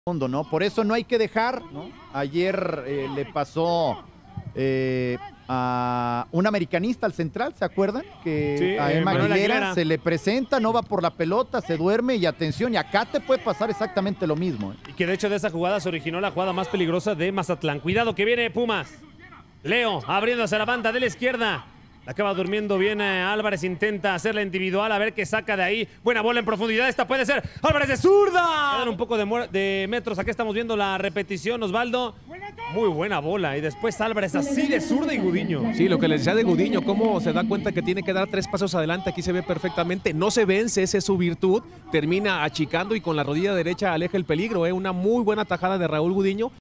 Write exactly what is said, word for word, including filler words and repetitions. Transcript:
Fondo, ¿no? Por eso no hay que dejar, ¿no? Ayer eh, le pasó eh, a un americanista al central, ¿se acuerdan? Que sí, a eh, Emma Manuel Aguilera Aguilera. se le presenta, no va por la pelota, se duerme y atención, y acá te puede pasar exactamente lo mismo. ¿eh? Y que de hecho de esa jugada se originó la jugada más peligrosa de Mazatlán. Cuidado que viene Pumas. Leo abriendo hacia la banda de la izquierda. La acaba durmiendo bien eh, Álvarez, intenta hacerla individual, a ver qué saca de ahí. Buena bola en profundidad, esta puede ser. Álvarez de zurda. Quedan un poco de, de metros, aquí estamos viendo la repetición, Osvaldo. Muy buena bola, y después Álvarez así de zurda y Gudiño. Sí, lo que les decía de Gudiño, cómo se da cuenta que tiene que dar tres pasos adelante, aquí se ve perfectamente. No se vence, esa es su virtud. Termina achicando y con la rodilla derecha aleja el peligro. ¿eh? Una muy buena tajada de Raúl Gudiño.